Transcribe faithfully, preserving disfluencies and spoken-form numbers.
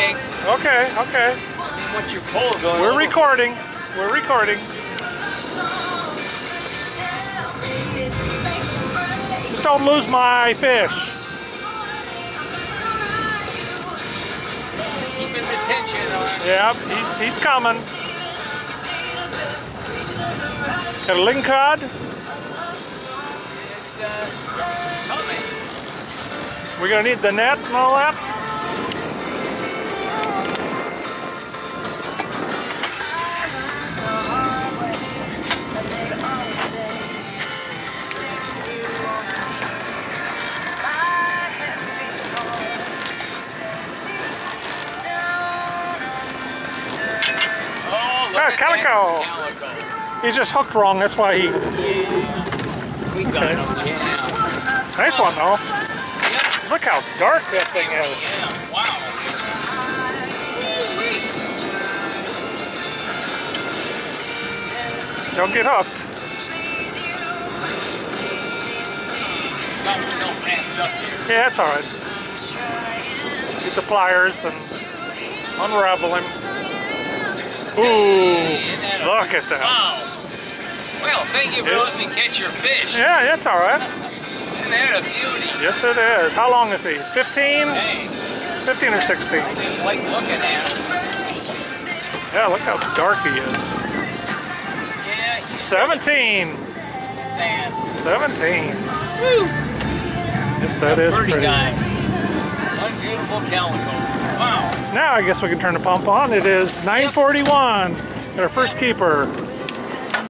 okay. Okay, okay. What's your pole going? We're recording. We're recording. Just don't lose my fish. Keeping the tension on. Yep, he's, he's coming. Got a lingcod. It's uh, coming. We're gonna need the net and all that. Oh, look Ah, at calico. that calico. He's just hooked wrong, that's why he... Yeah. We got Okay. him. Yeah. Nice one though. Yep. Look how dark that thing is. Yeah. Wow. Don't get hooked. Got himself amped up here. Yeah, it's alright. Get the pliers and unravel him. Ooh, look at that. Wow. Well, thank you for Yes. letting me catch your fish. Yeah, that's alright. Isn't that a beauty? Yes, it is. How long is he? fifteen? Hey, fifteen or sixteen? I just like looking at him. Yeah, look how dark he is. Yeah, he's seventeen. man. seventeen. Woo. Yes, that is Pretty pretty. guy. One beautiful calico. Wow. Now I guess we can turn the pump on. It is nine forty-one. Got our first keeper.